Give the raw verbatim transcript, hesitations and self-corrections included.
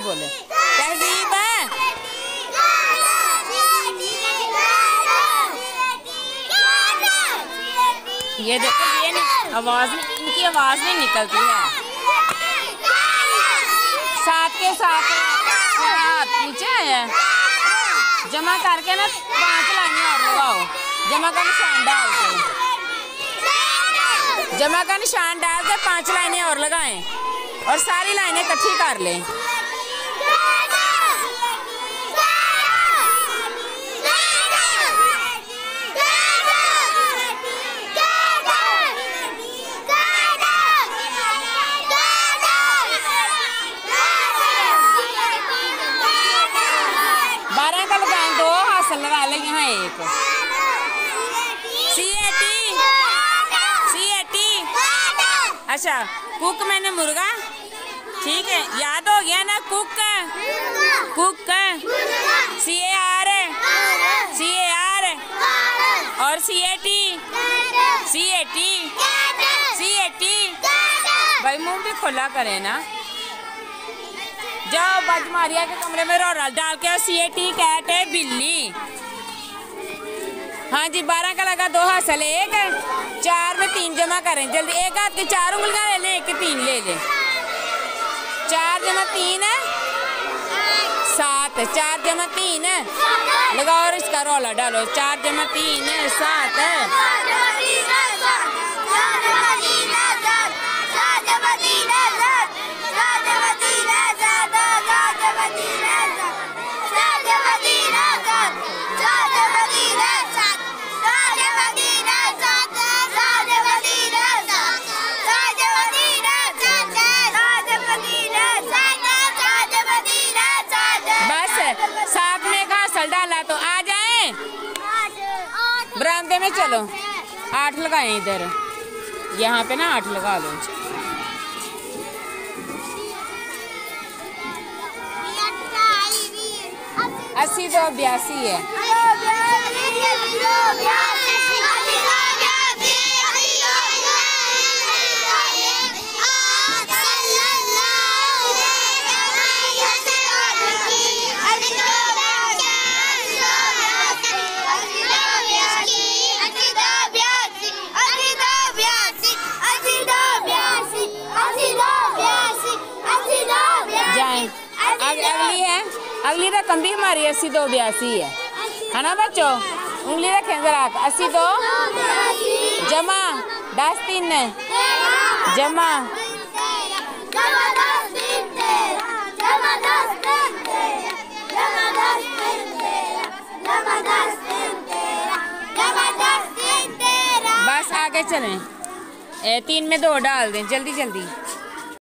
बोले। तहजीब है ये देखो, ये नहीं आवाज, इनकी आवाज नहीं निकलती है। साथ के साथ हाथ नीचे है, जमा करके ना पांच लाइनें और लगाओ। जमा का निशान डाल के, जमा का निशान डाल के पांच लाइनें और लगाएं और सारी लाइनें इकट्ठी कर लें। बारह का लगाएं, दो हासिल लगा लें यहाँ एक। C A T C A T अच्छा, कुक मैंने मुर्गा, ठीक है, याद हो गया ना। Cock cock C A R C A R और C A T C A T C A T. भाई मुंह भी खुला करे ना। जाओ बजमारिया के कमरे में रोल डाल के। सी ए टी कैट है बिल्ली। हाँ जी, बारह का लगा, दो हासिल एक, चार में तीन जमा करें जल्दी। एक हाथ की चार उंगलियां ले ले, एक की तीन ले ले। चार जमा तीन है सात, चार जमा तीन है लगाओ और इसका रोला डालो। चार जमा तीन है सात है। डाला तो आ जाए बरामदे में। चलो आठ लगाए इधर, यहाँ पे ना आठ लगा लो। अस्सी दो बयासी है। अगली है, अगली रकम भी हमारी अस्सी दो बयासी है, है ना बच्चों। उंगली रखें जरा। अस्सी दो जमा दस तीन जमा बस आगे चलें। तीन में दो डाल दें जल्दी जल्दी।